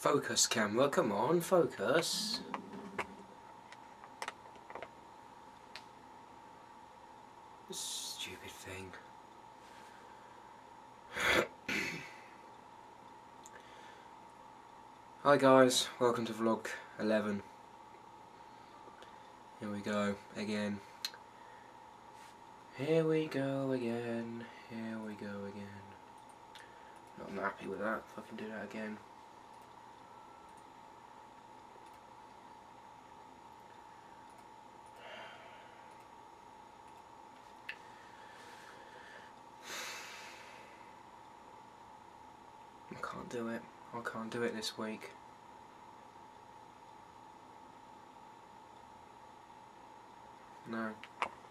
Focus camera, come on, focus. Stupid thing. Hi guys, welcome to vlog 11. Here we go again. Here we go again. Here we go again. Not happy with that, if I can do that again. I can't do it. I can't do it this week. No.